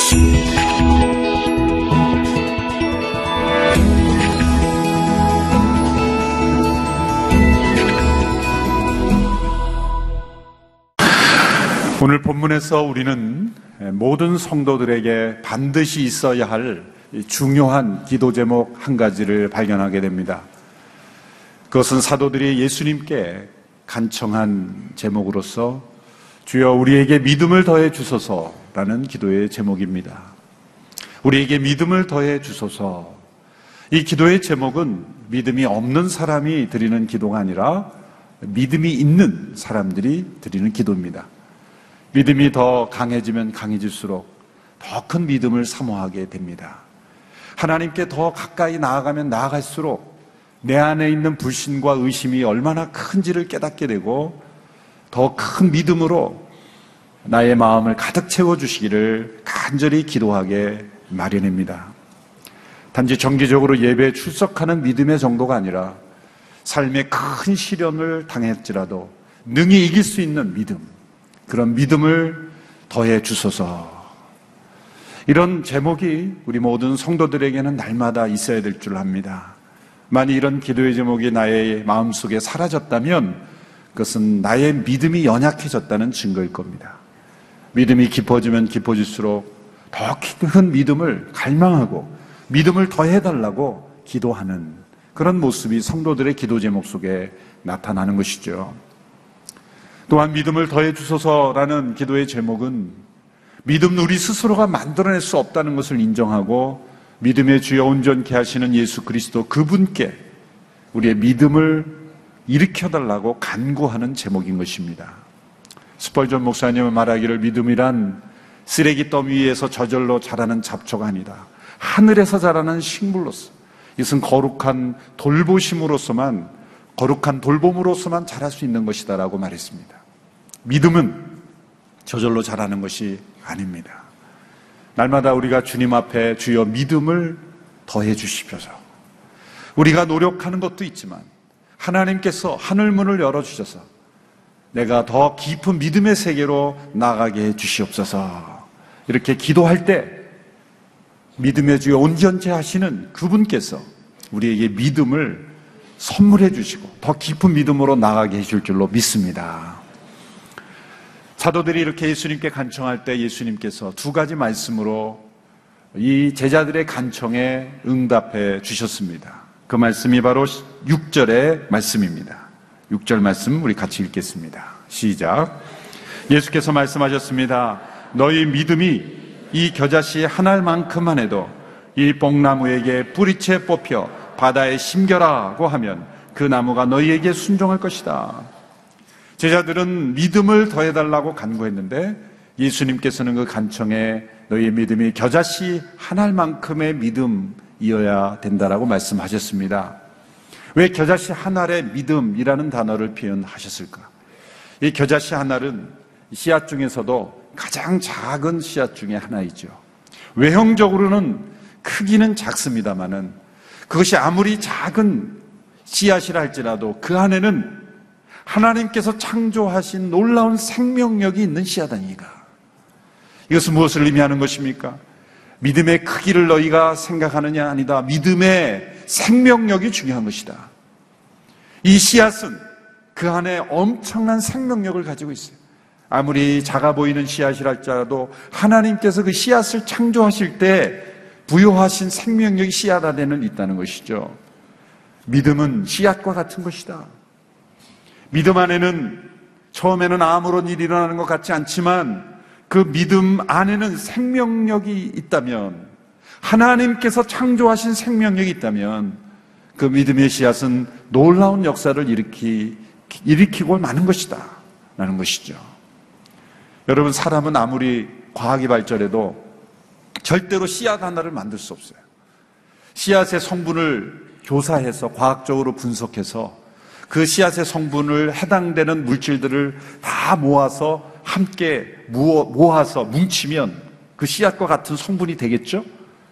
오늘 본문에서 우리는 모든 성도들에게 반드시 있어야 할 중요한 기도 제목 한 가지를 발견하게 됩니다. 그것은 사도들이 예수님께 간청한 제목으로서 주여 우리에게 믿음을 더해 주소서라는 기도의 제목입니다. 우리에게 믿음을 더해 주소서. 이 기도의 제목은 믿음이 없는 사람이 드리는 기도가 아니라 믿음이 있는 사람들이 드리는 기도입니다. 믿음이 더 강해지면 강해질수록 더 큰 믿음을 사모하게 됩니다. 하나님께 더 가까이 나아가면 나아갈수록 내 안에 있는 불신과 의심이 얼마나 큰지를 깨닫게 되고 더 큰 믿음으로 나의 마음을 가득 채워주시기를 간절히 기도하게 마련입니다. 단지 정기적으로 예배에 출석하는 믿음의 정도가 아니라 삶의 큰 시련을 당할지라도 능히 이길 수 있는 믿음, 그런 믿음을 더해 주소서. 이런 제목이 우리 모든 성도들에게는 날마다 있어야 될 줄 압니다. 만약 이런 기도의 제목이 나의 마음속에 사라졌다면 그것은 나의 믿음이 연약해졌다는 증거일 겁니다. 믿음이 깊어지면 깊어질수록 더 큰 믿음을 갈망하고 믿음을 더해달라고 기도하는 그런 모습이 성도들의 기도 제목 속에 나타나는 것이죠. 또한 믿음을 더해 주소서라는 기도의 제목은 믿음은 우리 스스로가 만들어낼 수 없다는 것을 인정하고 믿음의 주여 온전케 하시는 예수 그리스도 그분께 우리의 믿음을 일으켜달라고 간구하는 제목인 것입니다. 스펄전 목사님은 말하기를 믿음이란 쓰레기 더미 위에서 저절로 자라는 잡초가 아니다. 하늘에서 자라는 식물로서 이것은 거룩한 돌보심으로서만 거룩한 돌봄으로서만 자랄 수 있는 것이다라고 말했습니다. 믿음은 저절로 자라는 것이 아닙니다. 날마다 우리가 주님 앞에 주여 믿음을 더해 주십시오서. 우리가 노력하는 것도 있지만 하나님께서 하늘문을 열어주셔서 내가 더 깊은 믿음의 세계로 나가게 해 주시옵소서. 이렇게 기도할 때 믿음의 주여 온전케 하시는 그분께서 우리에게 믿음을 선물해 주시고 더 깊은 믿음으로 나가게 해줄 줄로 믿습니다. 사도들이 이렇게 예수님께 간청할 때 예수님께서 두 가지 말씀으로 이 제자들의 간청에 응답해 주셨습니다. 그 말씀이 바로 6절의 말씀입니다. 6절 말씀 우리 같이 읽겠습니다. 시작. 예수께서 말씀하셨습니다. 너희 믿음이 이 겨자씨 한 알만큼만 해도 이 뽕나무에게 뿌리채 뽑혀 바다에 심겨라고 하면 그 나무가 너희에게 순종할 것이다. 제자들은 믿음을 더해달라고 간구했는데 예수님께서는 그 간청에 너희의 믿음이 겨자씨 한 알만큼의 믿음이어야 된다라고 말씀하셨습니다. 왜 겨자씨 한 알의 믿음이라는 단어를 표현하셨을까? 이 겨자씨 한 알은 씨앗 중에서도 가장 작은 씨앗 중에 하나이죠. 외형적으로는 크기는 작습니다마는 그것이 아무리 작은 씨앗이라 할지라도 그 안에는 하나님께서 창조하신 놀라운 생명력이 있는 씨앗 아니가. 이것은 무엇을 의미하는 것입니까? 믿음의 크기를 너희가 생각하느냐 아니다. 믿음의 생명력이 중요한 것이다. 이 씨앗은 그 안에 엄청난 생명력을 가지고 있어요. 아무리 작아 보이는 씨앗이라 할지라도 하나님께서 그 씨앗을 창조하실 때 부여하신 생명력이 씨앗 안에는 있다는 것이죠. 믿음은 씨앗과 같은 것이다. 믿음 안에는 처음에는 아무런 일이 일어나는 것 같지 않지만 그 믿음 안에는 생명력이 있다면, 하나님께서 창조하신 생명력이 있다면 그 믿음의 씨앗은 놀라운 역사를 일으키고 마는 것이다 라는 것이죠. 여러분, 사람은 아무리 과학이 발전해도 절대로 씨앗 하나를 만들 수 없어요. 씨앗의 성분을 조사해서 과학적으로 분석해서 그 씨앗의 성분을 해당되는 물질들을 다 모아서 함께 모아서 뭉치면 그 씨앗과 같은 성분이 되겠죠?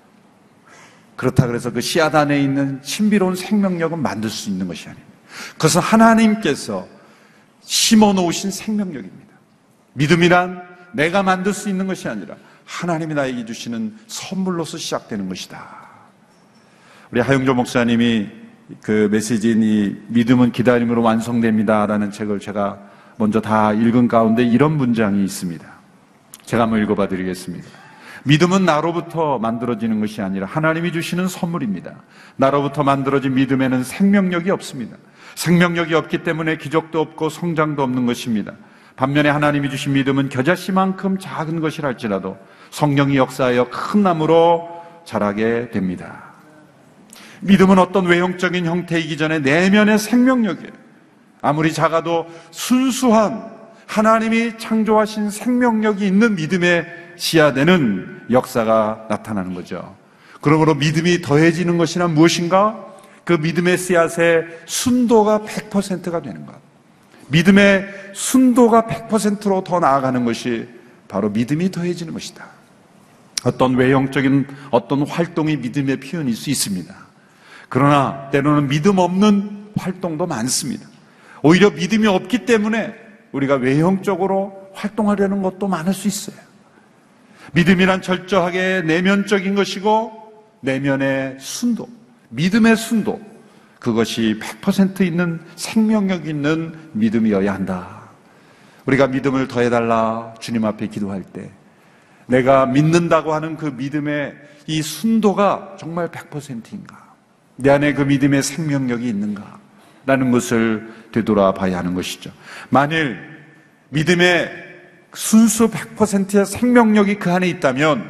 그렇다 그래서 그 씨앗 안에 있는 신비로운 생명력은 만들 수 있는 것이 아닙니다. 그것은 하나님께서 심어 놓으신 생명력입니다. 믿음이란 내가 만들 수 있는 것이 아니라 하나님이 나에게 주시는 선물로서 시작되는 것이다. 우리 하용조 목사님이 그 메시지인 이 믿음은 기다림으로 완성됩니다라는 책을 제가 먼저 다 읽은 가운데 이런 문장이 있습니다. 제가 한번 읽어봐 드리겠습니다. 믿음은 나로부터 만들어지는 것이 아니라 하나님이 주시는 선물입니다. 나로부터 만들어진 믿음에는 생명력이 없습니다. 생명력이 없기 때문에 기적도 없고 성장도 없는 것입니다. 반면에 하나님이 주신 믿음은 겨자씨만큼 작은 것이랄지라도 성령이 역사하여 큰 나무로 자라게 됩니다. 믿음은 어떤 외형적인 형태이기 전에 내면의 생명력이에요. 아무리 작아도 순수한 하나님이 창조하신 생명력이 있는 믿음에 씨앗에는 역사가 나타나는 거죠. 그러므로 믿음이 더해지는 것이란 무엇인가? 그 믿음의 씨앗의 순도가 100%가 되는 것. 믿음의 순도가 100%로 더 나아가는 것이 바로 믿음이 더해지는 것이다. 어떤 외형적인 어떤 활동이 믿음의 표현일 수 있습니다. 그러나 때로는 믿음 없는 활동도 많습니다. 오히려 믿음이 없기 때문에 우리가 외형적으로 활동하려는 것도 많을 수 있어요. 믿음이란 철저하게 내면적인 것이고 내면의 순도, 믿음의 순도, 그것이 100% 있는 생명력 있는 믿음이어야 한다. 우리가 믿음을 더해달라 주님 앞에 기도할 때 내가 믿는다고 하는 그 믿음의 이 순도가 정말 100%인가? 내 안에 그 믿음의 생명력이 있는가? 라는 것을 되돌아봐야 하는 것이죠. 만일 믿음의 순수 100%의 생명력이 그 안에 있다면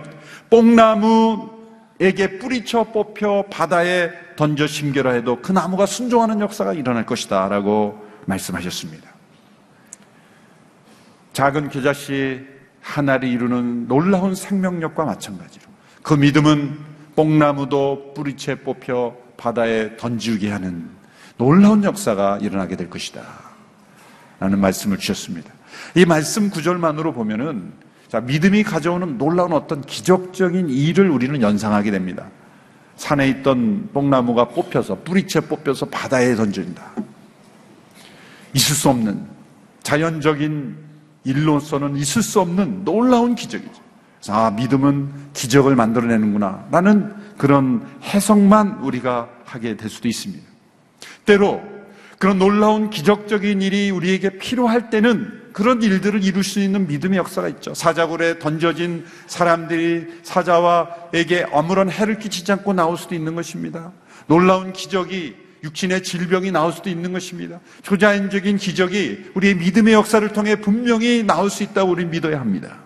뽕나무에게 뿌리쳐 뽑혀 바다에 던져 심겨라 해도 그 나무가 순종하는 역사가 일어날 것이다 라고 말씀하셨습니다. 작은 겨자씨 하나를 이루는 놀라운 생명력과 마찬가지로 그 믿음은 뽕나무도 뿌리채 뽑혀 바다에 던지게 하는 놀라운 역사가 일어나게 될 것이다 라는 말씀을 주셨습니다. 이 말씀 구절만으로 보면은 믿음이 가져오는 놀라운 어떤 기적적인 일을 우리는 연상하게 됩니다. 산에 있던 뽕나무가 뽑혀서 뿌리채 뽑혀서 바다에 던진다. 있을 수 없는 자연적인 일로서는 있을 수 없는 놀라운 기적이죠. 그래서 믿음은 기적을 만들어내는구나 라는 그런 해석만 우리가 하게 될 수도 있습니다. 때로 그런 놀라운 기적적인 일이 우리에게 필요할 때는 그런 일들을 이룰 수 있는 믿음의 역사가 있죠. 사자굴에 던져진 사람들이 사자와에게 아무런 해를 끼치지 않고 나올 수도 있는 것입니다. 놀라운 기적이 육신의 질병이 나올 수도 있는 것입니다. 초자연적인 기적이 우리의 믿음의 역사를 통해 분명히 나올 수 있다고 우리는 믿어야 합니다.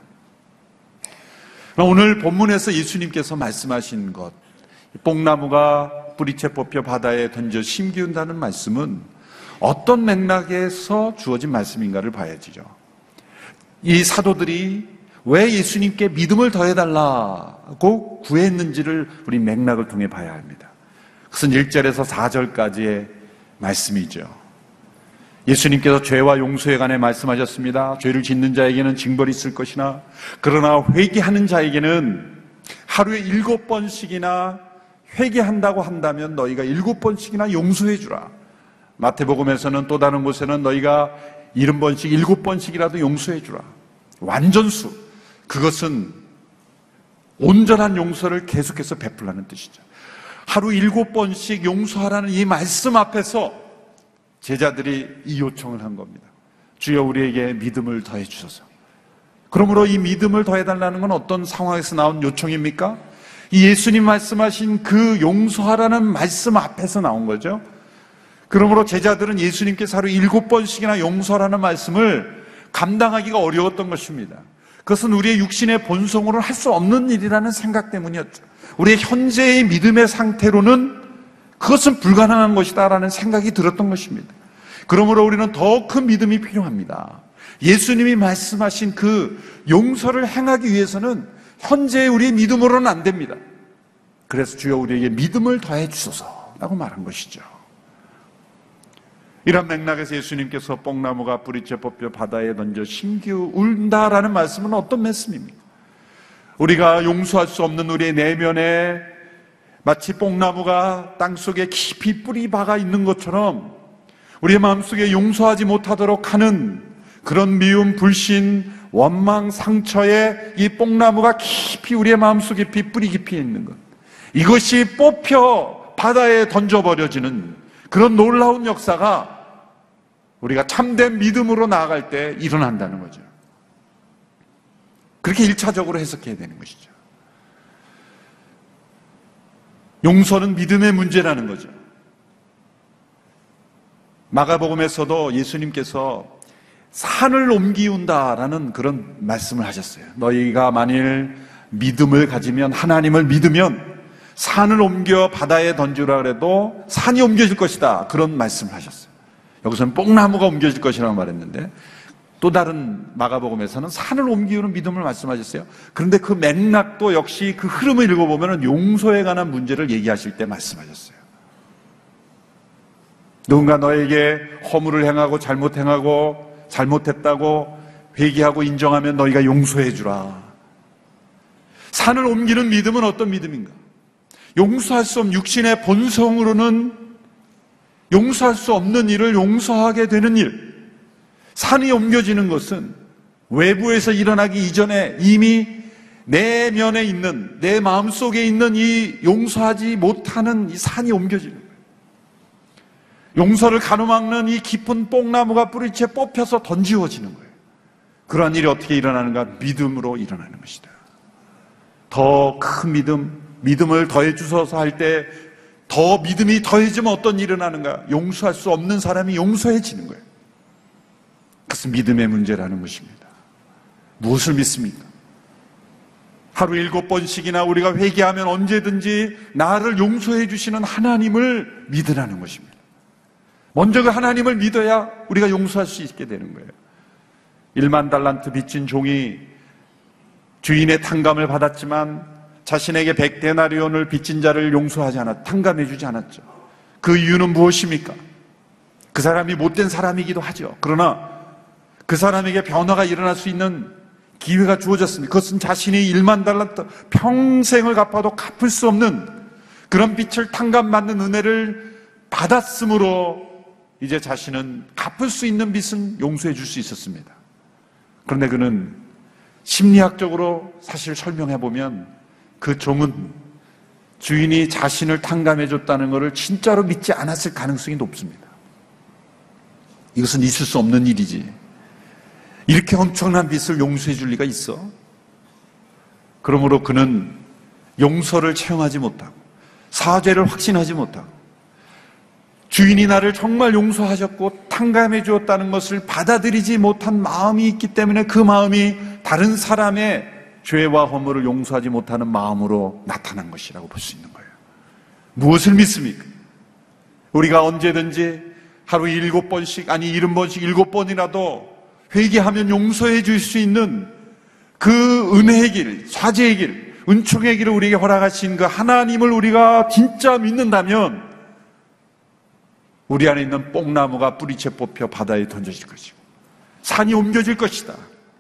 오늘 본문에서 예수님께서 말씀하신 것, 뽕나무가 뿌리채 뽑혀 바다에 던져 심기운다는 말씀은 어떤 맥락에서 주어진 말씀인가를 봐야지죠. 이 사도들이 왜 예수님께 믿음을 더해달라고 구했는지를 우리 맥락을 통해 봐야 합니다. 그것은 1절에서 4절까지의 말씀이죠. 예수님께서 죄와 용서에 관해 말씀하셨습니다. 죄를 짓는 자에게는 징벌이 있을 것이나 그러나 회개하는 자에게는 하루에 7번씩이나 회개한다고 한다면 너희가 7번씩이나 용서해 주라. 마태복음에서는 또 다른 곳에는 너희가 70번씩 7번씩이라도 용서해 주라. 완전수, 그것은 온전한 용서를 계속해서 베풀라는 뜻이죠. 하루 7번씩 용서하라는 이 말씀 앞에서 제자들이 이 요청을 한 겁니다. 주여 우리에게 믿음을 더해 주소서. 그러므로 이 믿음을 더해달라는 건 어떤 상황에서 나온 요청입니까? 이 예수님 말씀하신 그 용서하라는 말씀 앞에서 나온 거죠. 그러므로 제자들은 예수님께서 하루 7번씩이나 용서하라는 말씀을 감당하기가 어려웠던 것입니다. 그것은 우리의 육신의 본성으로는 할 수 없는 일이라는 생각 때문이었죠. 우리의 현재의 믿음의 상태로는 그것은 불가능한 것이다라는 생각이 들었던 것입니다. 그러므로 우리는 더 큰 믿음이 필요합니다. 예수님이 말씀하신 그 용서를 행하기 위해서는 현재의 우리의 믿음으로는 안 됩니다. 그래서 주여 우리에게 믿음을 더해 주소서라고 말한 것이죠. 이런 맥락에서 예수님께서 뽕나무가 뿌리채 뽑혀 바다에 던져 심기울다라는 말씀은 어떤 말씀입니까? 우리가 용서할 수 없는 우리의 내면에 마치 뽕나무가 땅속에 깊이 뿌리 박아 있는 것처럼 우리의 마음속에 용서하지 못하도록 하는 그런 미움, 불신, 원망, 상처에 이 뽕나무가 깊이 우리의 마음속 깊이 뿌리 깊이 있는 것, 이것이 뽑혀 바다에 던져버려지는 그런 놀라운 역사가 우리가 참된 믿음으로 나아갈 때 일어난다는 거죠. 그렇게 1차적으로 해석해야 되는 것이죠. 용서는 믿음의 문제라는 거죠. 마가복음에서도 예수님께서 산을 옮기운다라는 그런 말씀을 하셨어요. 너희가 만일 믿음을 가지면, 하나님을 믿으면 산을 옮겨 바다에 던지라 그래도 산이 옮겨질 것이다, 그런 말씀을 하셨어요. 여기서는 뽕나무가 옮겨질 것이라고 말했는데, 또 다른 마가복음에서는 산을 옮기는 믿음을 말씀하셨어요. 그런데 그 맥락도 역시 그 흐름을 읽어보면 용서에 관한 문제를 얘기하실 때 말씀하셨어요. 누군가 너에게 허물을 행하고 잘못했다고 회개하고 인정하면 너희가 용서해 주라. 산을 옮기는 믿음은 어떤 믿음인가? 용서할 수 없는, 육신의 본성으로는 용서할 수 없는 일을 용서하게 되는 일. 산이 옮겨지는 것은 외부에서 일어나기 이전에 이미 내면에 있는, 내 마음속에 있는 이 용서하지 못하는 이 산이 옮겨지는 거예요. 용서를 가로막는 이 깊은 뽕나무가 뿌리채 뽑혀서 던지워지는 거예요. 그러한 일이 어떻게 일어나는가? 믿음으로 일어나는 것이다. 더 큰 믿음을 더해 주셔서 할 때 더 믿음이 더해지면 어떤 일이 일어나는가? 용서할 수 없는 사람이 용서해지는 거예요. 그것은 믿음의 문제라는 것입니다. 무엇을 믿습니까? 하루 7번씩이나 우리가 회개하면 언제든지 나를 용서해 주시는 하나님을 믿으라는 것입니다. 먼저 그 하나님을 믿어야 우리가 용서할 수 있게 되는 거예요. 1만 달란트 빚진 종이 주인의 탕감을 받았지만 자신에게 100데나리온을 빚진 자를 용서하지 않았, 탕감해 주지 않았죠. 그 이유는 무엇입니까? 그 사람이 못된 사람이기도 하죠. 그러나 그 사람에게 변화가 일어날 수 있는 기회가 주어졌습니다. 그것은 자신이 1만 달란트 평생을 갚아도 갚을 수 없는 그런 빚을 탕감받는 은혜를 받았으므로 이제 자신은 갚을 수 있는 빚은 용서해 줄 수 있었습니다. 그런데 그는 심리학적으로 사실 설명해 보면 그 종은 주인이 자신을 탕감해 줬다는 것을 진짜로 믿지 않았을 가능성이 높습니다. 이것은 있을 수 없는 일이지. 이렇게 엄청난 빚을 용서해 줄 리가 있어? 그러므로 그는 용서를 체험하지 못하고 사죄를 확신하지 못하고 주인이 나를 정말 용서하셨고 탕감해 주었다는 것을 받아들이지 못한 마음이 있기 때문에 그 마음이 다른 사람의 죄와 허물을 용서하지 못하는 마음으로 나타난 것이라고 볼 수 있는 거예요. 무엇을 믿습니까? 우리가 언제든지 하루 7번씩, 아니 70번씩 7번이라도 회개하면 용서해 줄 수 있는 그 은혜의 길, 사죄의 길, 은총의 길을 우리에게 허락하신 그 하나님을 우리가 진짜 믿는다면 우리 안에 있는 뽕나무가 뿌리채 뽑혀 바다에 던져질 것이고 산이 옮겨질 것이다.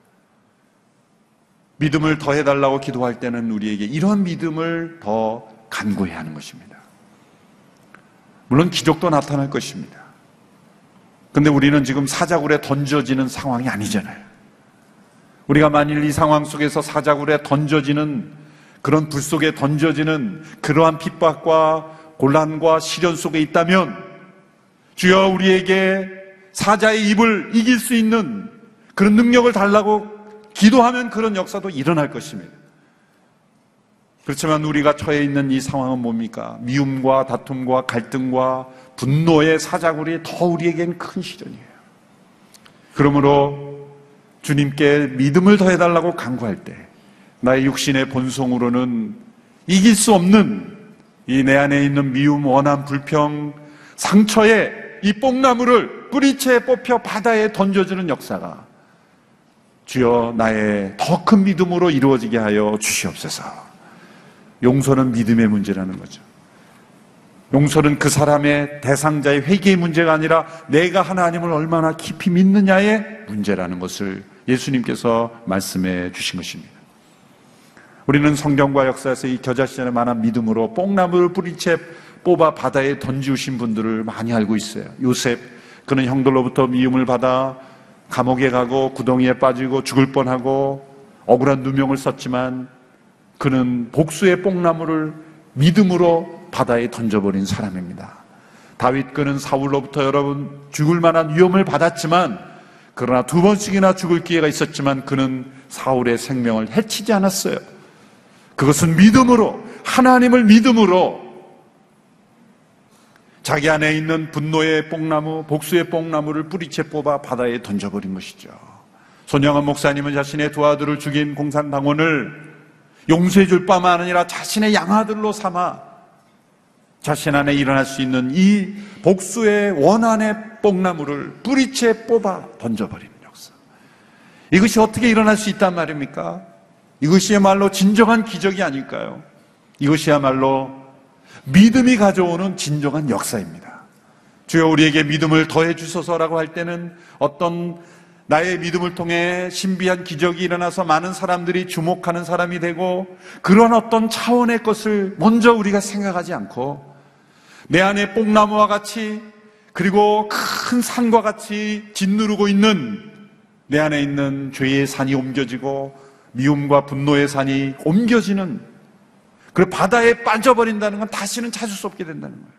믿음을 더해달라고 기도할 때는 우리에게 이런 믿음을 더 간구해야 하는 것입니다. 물론 기적도 나타날 것입니다. 근데 우리는 지금 사자굴에 던져지는 상황이 아니잖아요. 우리가 만일 이 상황 속에서 사자굴에 던져지는, 그런 불 속에 던져지는 그러한 핍박과 곤란과 시련 속에 있다면 주여 우리에게 사자의 입을 이길 수 있는 그런 능력을 달라고 기도하면 그런 역사도 일어날 것입니다. 그렇지만 우리가 처해 있는 이 상황은 뭡니까? 미움과 다툼과 갈등과 분노의 사자굴이 더 우리에겐 큰 시련이에요. 그러므로 주님께 믿음을 더해달라고 간구할 때 나의 육신의 본성으로는 이길 수 없는 이 내 안에 있는 미움, 원한, 불평, 상처에 이 뽕나무를 뿌리채 뽑혀 바다에 던져주는 역사가 주여 나의 더 큰 믿음으로 이루어지게 하여 주시옵소서. 용서는 믿음의 문제라는 거죠. 용서는 그 사람의 대상자의 회개의 문제가 아니라 내가 하나님을 얼마나 깊이 믿느냐의 문제라는 것을 예수님께서 말씀해 주신 것입니다. 우리는 성경과 역사에서 이 겨자씨에 만한 믿음으로 뽕나무를 뿌리채 뽑아 바다에 던지우신 분들을 많이 알고 있어요. 요셉, 그는 형들로부터 미움을 받아 감옥에 가고 구덩이에 빠지고 죽을 뻔하고 억울한 누명을 썼지만 그는 복수의 뽕나무를 믿음으로 바다에 던져버린 사람입니다. 다윗 그는 사울로부터 여러분 죽을 만한 위험을 받았지만, 그러나 2번씩이나 죽을 기회가 있었지만 그는 사울의 생명을 해치지 않았어요. 그것은 믿음으로, 하나님을 믿음으로 자기 안에 있는 분노의 뽕나무, 복수의 뽕나무를 뿌리채 뽑아 바다에 던져버린 것이죠. 손영한 목사님은 자신의 두 아들을 죽인 공산당원을 용서해 줄 뿐만 아니라 자신의 양아들로 삼아 자신 안에 일어날 수 있는 이 복수의 원한의 뽕나무를 뿌리채 뽑아 던져버리는 역사. 이것이 어떻게 일어날 수 있단 말입니까? 이것이야말로 진정한 기적이 아닐까요? 이것이야말로 믿음이 가져오는 진정한 역사입니다. 주여 우리에게 믿음을 더해 주소서라고 할 때는 어떤 나의 믿음을 통해 신비한 기적이 일어나서 많은 사람들이 주목하는 사람이 되고 그런 어떤 차원의 것을 먼저 우리가 생각하지 않고 내 안에 뽕나무와 같이 그리고 큰 산과 같이 짓누르고 있는 내 안에 있는 죄의 산이 옮겨지고 미움과 분노의 산이 옮겨지는, 그리고 바다에 빠져버린다는 건 다시는 찾을 수 없게 된다는 거예요.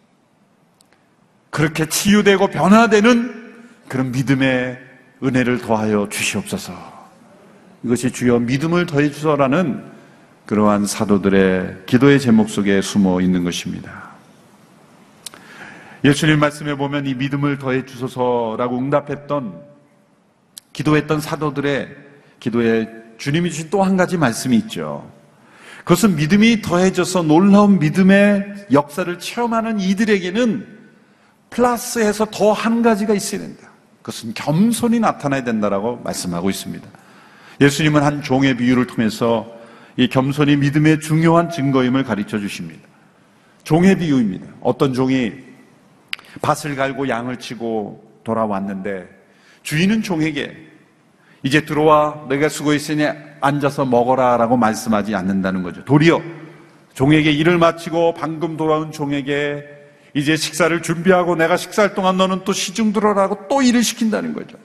그렇게 치유되고 변화되는 그런 믿음의 은혜를 더하여 주시옵소서. 이것이 주여 믿음을 더해 주소서라는 그러한 사도들의 기도의 제목 속에 숨어 있는 것입니다. 예수님 말씀에 보면 이 믿음을 더해 주소서라고 응답했던, 기도했던 사도들의 기도에 주님이 주신 또 한 가지 말씀이 있죠. 그것은 믿음이 더해져서 놀라운 믿음의 역사를 체험하는 이들에게는 플러스해서 더 한 가지가 있어야 된다. 그것은 겸손이 나타나야 된다라고 말씀하고 있습니다. 예수님은 한 종의 비유를 통해서 이 겸손이 믿음의 중요한 증거임을 가르쳐 주십니다. 종의 비유입니다. 어떤 종이 밭을 갈고 양을 치고 돌아왔는데 주인은 종에게 이제 들어와, 너희가 수고했으니 앉아서 먹어라 라고 말씀하지 않는다는 거죠. 도리어 종에게 일을 마치고 방금 돌아온 종에게 이제 식사를 준비하고 내가 식사할 동안 너는 또 시중 들어라고 또 일을 시킨다는 거죠.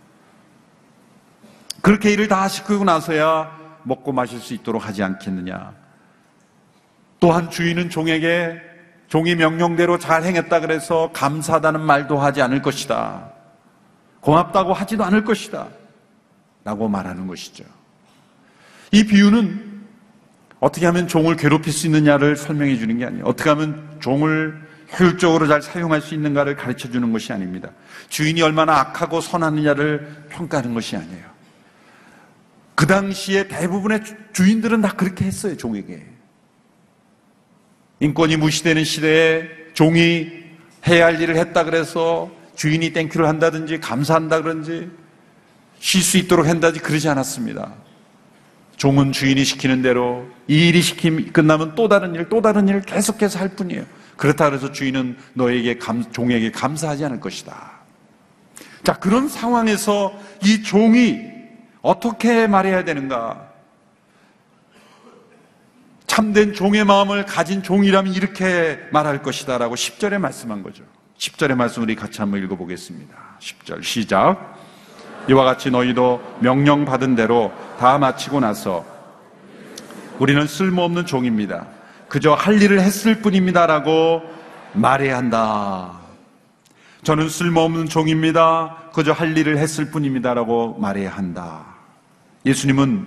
그렇게 일을 다 시키고 나서야 먹고 마실 수 있도록 하지 않겠느냐. 또한 주인은 종에게 종이 명령대로 잘 행했다 그래서 감사하다는 말도 하지 않을 것이다. 고맙다고 하지도 않을 것이다 라고 말하는 것이죠. 이 비유는 어떻게 하면 종을 괴롭힐 수 있느냐를 설명해 주는 게 아니에요. 어떻게 하면 종을 효율적으로 잘 사용할 수 있는가를 가르쳐 주는 것이 아닙니다. 주인이 얼마나 악하고 선하느냐를 평가하는 것이 아니에요. 그 당시에 대부분의 주인들은 다 그렇게 했어요. 종에게. 인권이 무시되는 시대에 종이 해야 할 일을 했다 그래서 주인이 땡큐를 한다든지 감사한다 그런지 쉴 수 있도록 한다든지 그러지 않았습니다. 종은 주인이 시키는 대로 이 일이 끝나면 또 다른 일 계속해서 할 뿐이에요. 그렇다 그래서 주인은 너에게 종에게 감사하지 않을 것이다. 자, 그런 상황에서 이 종이 어떻게 말해야 되는가? 참된 종의 마음을 가진 종이라면 이렇게 말할 것이다 라고 10절에 말씀한 거죠. 10절의 말씀 우리 같이 한번 읽어보겠습니다. 10절 시작. 이와 같이 너희도 명령받은 대로 다 마치고 나서 우리는 쓸모없는 종입니다. 그저 할 일을 했을 뿐입니다 라고 말해야 한다. 저는 쓸모없는 종입니다. 그저 할 일을 했을 뿐입니다 라고 말해야 한다. 예수님은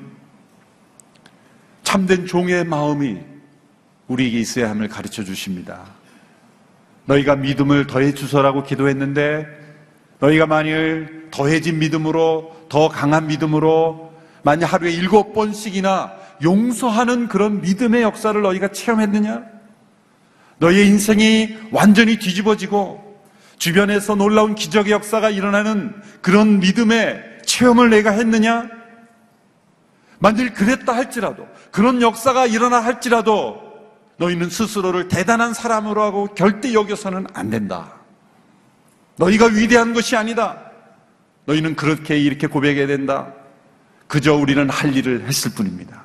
참된 종의 마음이 우리에게 있어야 함을 가르쳐 주십니다. 너희가 믿음을 더해 주소라고 기도했는데 너희가 만일 더해진 믿음으로, 더 강한 믿음으로 만약 하루에 7번씩이나 용서하는 그런 믿음의 역사를 너희가 체험했느냐? 너희의 인생이 완전히 뒤집어지고 주변에서 놀라운 기적의 역사가 일어나는 그런 믿음의 체험을 내가 했느냐? 만일 그랬다 할지라도, 그런 역사가 일어나 할지라도 너희는 스스로를 대단한 사람으로 하고 절대 여겨서는 안 된다. 너희가 위대한 것이 아니다. 너희는 그렇게 이렇게 고백해야 된다. 그저 우리는 할 일을 했을 뿐입니다.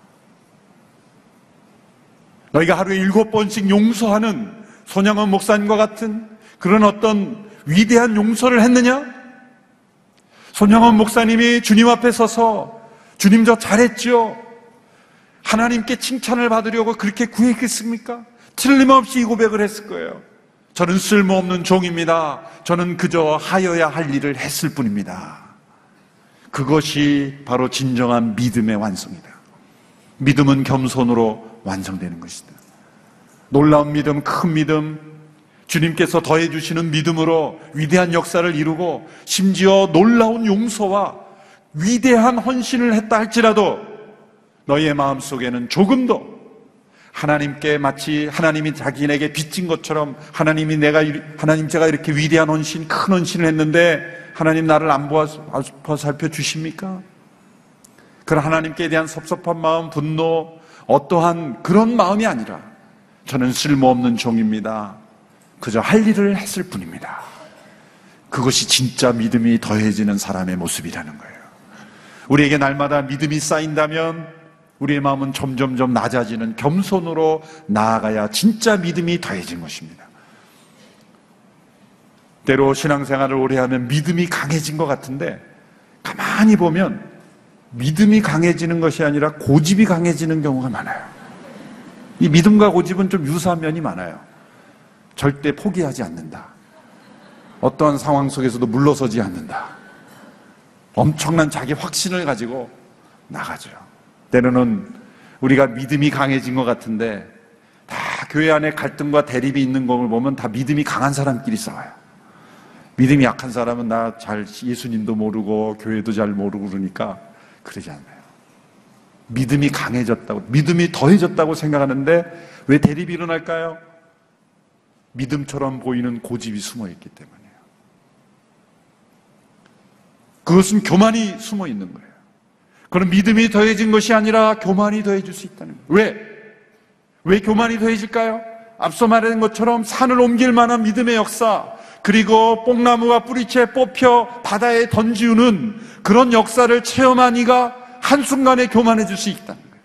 너희가 하루에 7번씩 용서하는 손양원 목사님과 같은 그런 어떤 위대한 용서를 했느냐? 손영원 목사님이 주님 앞에 서서 주님 저 잘했죠? 하나님께 칭찬을 받으려고 그렇게 구했겠습니까? 틀림없이 이 고백을 했을 거예요. 저는 쓸모없는 종입니다. 저는 그저 하여야 할 일을 했을 뿐입니다. 그것이 바로 진정한 믿음의 완성이다. 믿음은 겸손으로 완성되는 것이다. 놀라운 믿음, 큰 믿음, 주님께서 더해 주시는 믿음으로 위대한 역사를 이루고 심지어 놀라운 용서와 위대한 헌신을 했다 할지라도 너희의 마음속에는 조금도 하나님께 마치 하나님이 자기에게 빚진 것처럼 하나님 제가 이렇게 위대한 헌신, 큰 헌신을 했는데 하나님 나를 안 보살펴 주십니까? 그런 하나님께 대한 섭섭한 마음, 분노, 어떠한 그런 마음이 아니라 저는 쓸모없는 종입니다. 그저 할 일을 했을 뿐입니다. 그것이 진짜 믿음이 더해지는 사람의 모습이라는 거예요. 우리에게 날마다 믿음이 쌓인다면 우리의 마음은 점점점 낮아지는 겸손으로 나아가야 진짜 믿음이 더해진 것입니다. 때로 신앙생활을 오래 하면 믿음이 강해진 것 같은데 가만히 보면 믿음이 강해지는 것이 아니라 고집이 강해지는 경우가 많아요. 이 믿음과 고집은 좀 유사한 면이 많아요. 절대 포기하지 않는다. 어떠한 상황 속에서도 물러서지 않는다. 엄청난 자기 확신을 가지고 나가죠. 때로는 우리가 믿음이 강해진 것 같은데 다 교회 안에 갈등과 대립이 있는 것을 보면 다 믿음이 강한 사람끼리 싸워요. 믿음이 약한 사람은 나 잘 예수님도 모르고 교회도 잘 모르고 그러니까 그러지 않아요. 믿음이 강해졌다고, 믿음이 더해졌다고 생각하는데 왜 대립이 일어날까요? 믿음처럼 보이는 고집이 숨어있기 때문이에요. 그것은 교만이 숨어있는 거예요. 그럼 믿음이 더해진 것이 아니라 교만이 더해질 수 있다는 거예요. 왜 교만이 더해질까요? 앞서 말한 것처럼 산을 옮길 만한 믿음의 역사, 그리고 뽕나무가 뿌리채 뽑혀 바다에 던지우는 그런 역사를 체험한 이가 한순간에 교만해질 수 있다는 거예요.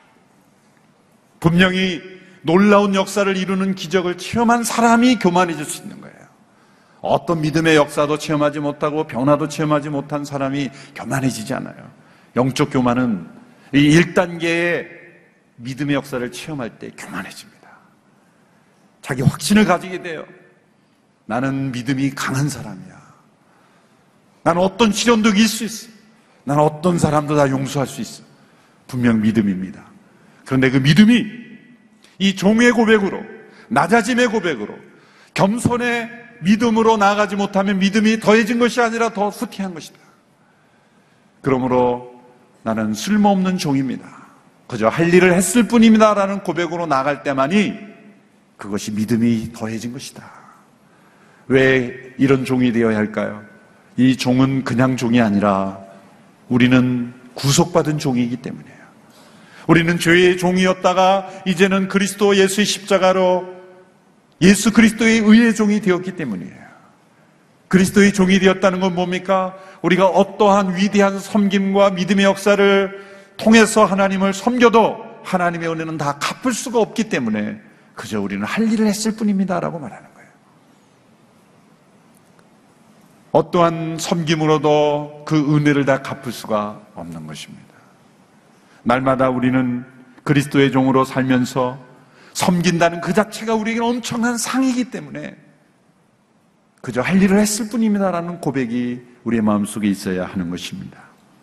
분명히 놀라운 역사를 이루는 기적을 체험한 사람이 교만해질 수 있는 거예요. 어떤 믿음의 역사도 체험하지 못하고 변화도 체험하지 못한 사람이 교만해지지 않아요. 영적 교만은 이 1단계의 믿음의 역사를 체험할 때 교만해집니다. 자기 확신을 가지게 돼요. 나는 믿음이 강한 사람이야. 나는 어떤 시련도 이길 수 있어. 나는 어떤 사람도 다 용서할 수 있어. 분명 믿음입니다. 그런데 그 믿음이 이 종의 고백으로, 낮아짐의 고백으로, 겸손의 믿음으로 나아가지 못하면 믿음이 더해진 것이 아니라 더 후퇴한 것이다. 그러므로 나는 쓸모없는 종입니다. 그저 할 일을 했을 뿐입니다. 라는 고백으로 나아갈 때만이 그것이 믿음이 더해진 것이다. 왜 이런 종이 되어야 할까요? 이 종은 그냥 종이 아니라 우리는 구속받은 종이기 때문이에요. 우리는 죄의 종이었다가 이제는 그리스도 예수의 십자가로 예수 그리스도의 의의 종이 되었기 때문이에요. 그리스도의 종이 되었다는 건 뭡니까? 우리가 어떠한 위대한 섬김과 믿음의 역사를 통해서 하나님을 섬겨도 하나님의 은혜는 다 갚을 수가 없기 때문에 그저 우리는 할 일을 했을 뿐입니다 라고 말하는 거예요. 어떠한 섬김으로도 그 은혜를 다 갚을 수가 없는 것입니다. 날마다 우리는 그리스도의 종으로 살면서 섬긴다는 그 자체가 우리에게는 엄청난 상이기 때문에 그저 할 일을 했을 뿐입니다라는 고백이 우리의 마음속에 있어야 하는 것입니다.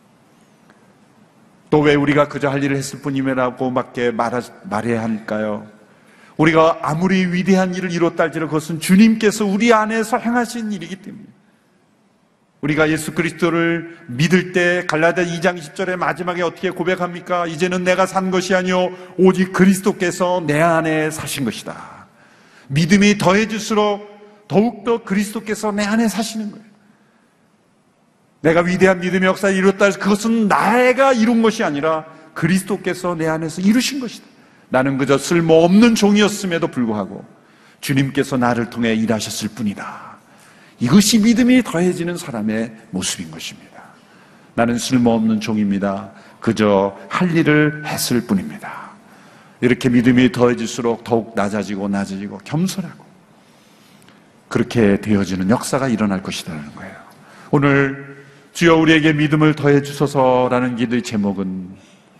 또 왜 우리가 그저 할 일을 했을 뿐이라고 밖에 말해야 할까요? 우리가 아무리 위대한 일을 이뤘다 할지라도 그것은 주님께서 우리 안에서 행하신 일이기 때문입니다. 우리가 예수 그리스도를 믿을 때 갈라디아 2장 10절에 마지막에 어떻게 고백합니까? 이제는 내가 산 것이 아니요 오직 그리스도께서 내 안에 사신 것이다. 믿음이 더해질수록 더욱더 그리스도께서 내 안에 사시는 거예요. 내가 위대한 믿음의 역사를 이뤘다 해서 그것은 내가 이룬 것이 아니라 그리스도께서 내 안에서 이루신 것이다. 나는 그저 쓸모없는 종이었음에도 불구하고 주님께서 나를 통해 일하셨을 뿐이다. 이것이 믿음이 더해지는 사람의 모습인 것입니다. 나는 쓸모없는 종입니다. 그저 할 일을 했을 뿐입니다. 이렇게 믿음이 더해질수록 더욱 낮아지고 겸손하고 그렇게 되어지는 역사가 일어날 것이라는 거예요. 오늘 주여 우리에게 믿음을 더해 주소서라는 기도의 제목은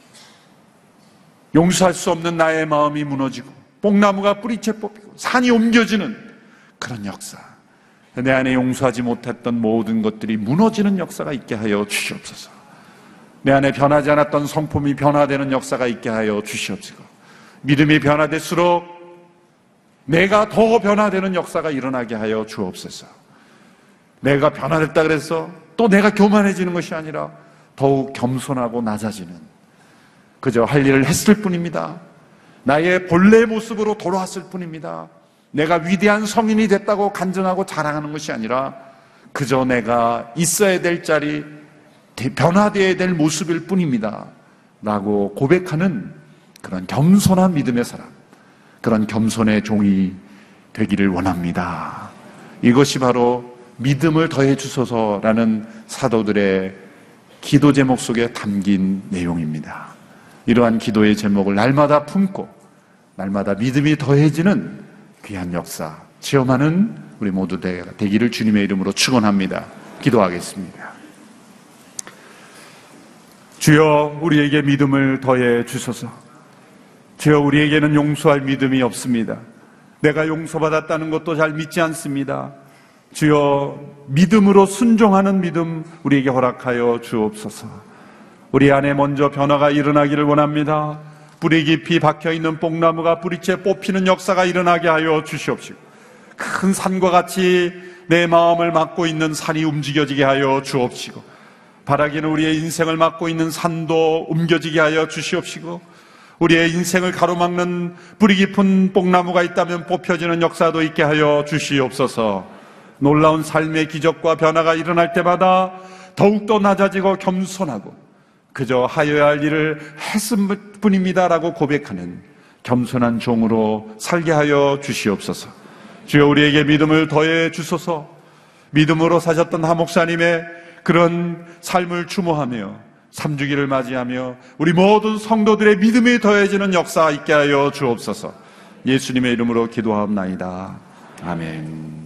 용서할 수 없는 나의 마음이 무너지고 뽕나무가 뿌리채 뽑히고 산이 옮겨지는 그런 역사, 내 안에 용서하지 못했던 모든 것들이 무너지는 역사가 있게 하여 주시옵소서. 내 안에 변하지 않았던 성품이 변화되는 역사가 있게 하여 주시옵소서. 믿음이 변화될수록 내가 더 변화되는 역사가 일어나게 하여 주옵소서. 내가 변화됐다 그래서 또 내가 교만해지는 것이 아니라 더욱 겸손하고 낮아지는, 그저 할 일을 했을 뿐입니다. 나의 본래 모습으로 돌아왔을 뿐입니다. 내가 위대한 성인이 됐다고 간증하고 자랑하는 것이 아니라 그저 내가 있어야 될 자리, 변화되어야 될 모습일 뿐입니다 라고 고백하는 그런 겸손한 믿음의 사람, 그런 겸손의 종이 되기를 원합니다. 이것이 바로 믿음을 더해 주소서라는 사도들의 기도 제목 속에 담긴 내용입니다. 이러한 기도의 제목을 날마다 품고 날마다 믿음이 더해지는 귀한 역사 체험하는 우리 모두 되기를 주님의 이름으로 축원합니다. 기도하겠습니다. 주여 우리에게 믿음을 더해 주소서. 주여 우리에게는 용서할 믿음이 없습니다. 내가 용서받았다는 것도 잘 믿지 않습니다. 주여 믿음으로 순종하는 믿음 우리에게 허락하여 주옵소서. 우리 안에 먼저 변화가 일어나기를 원합니다. 뿌리 깊이 박혀있는 뽕나무가 뿌리채 뽑히는 역사가 일어나게 하여 주시옵시고, 큰 산과 같이 내 마음을 막고 있는 산이 움직여지게 하여 주옵시고, 바라기는 우리의 인생을 막고 있는 산도 옮겨지게 하여 주시옵시고, 우리의 인생을 가로막는 뿌리 깊은 뽕나무가 있다면 뽑혀지는 역사도 있게 하여 주시옵소서. 놀라운 삶의 기적과 변화가 일어날 때마다 더욱더 낮아지고 겸손하고 그저 하여야 할 일을 했을 뿐입니다라고 고백하는 겸손한 종으로 살게 하여 주시옵소서. 주여 우리에게 믿음을 더해 주소서. 믿음으로 사셨던 하 목사님의 그런 삶을 추모하며 3주기를 맞이하며 우리 모든 성도들의 믿음이 더해지는 역사 있게 하여 주옵소서. 예수님의 이름으로 기도하옵나이다. 아멘.